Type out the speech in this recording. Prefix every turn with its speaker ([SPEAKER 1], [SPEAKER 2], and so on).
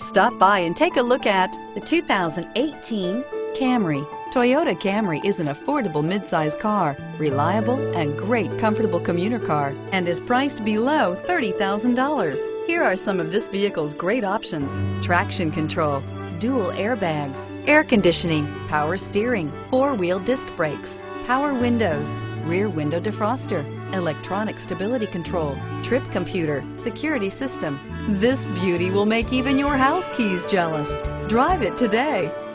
[SPEAKER 1] Stop by and take a look at the 2018 Camry. Toyota Camry is an affordable midsize car, reliable and great comfortable commuter car, and is priced below $30,000. Here are some of this vehicle's great options: traction control, dual airbags, air conditioning, power steering, four-wheel disc brakes, power windows, rear window defroster, electronic stability control, trip computer, security system. This beauty will make even your house keys jealous. Drive it today.